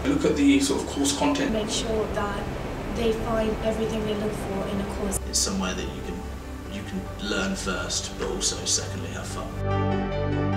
Look at the sort of course content. Make sure that they find everything they look for in a course. It's somewhere that you can learn first, but also secondly have fun.